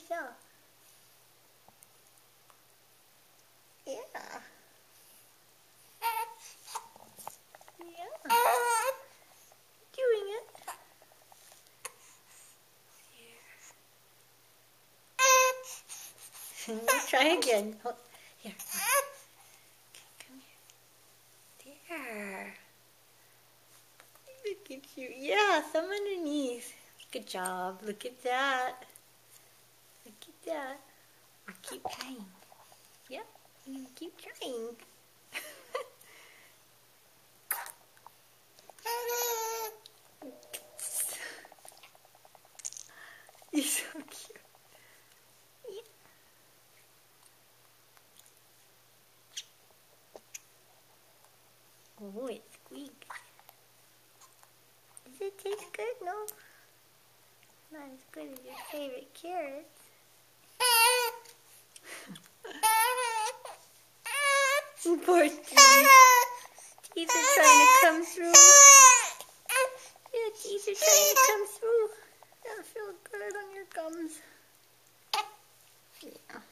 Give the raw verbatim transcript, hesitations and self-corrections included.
Yeah. Yeah. Yeah. Doing it. Let's try again. Hold. Here. Come here. There. Look at you. Yeah, some underneath. Good job. Look at that. Look at that. Or keep trying. Yep. You keep trying. You're so cute. Yeah. Oh, it squeaks. Does it taste good? No. Not as good as your favorite carrots. Poor teeth. Teeth are trying to come through. Yeah, teeth are trying to come through. That'll feel good on your gums. Yeah.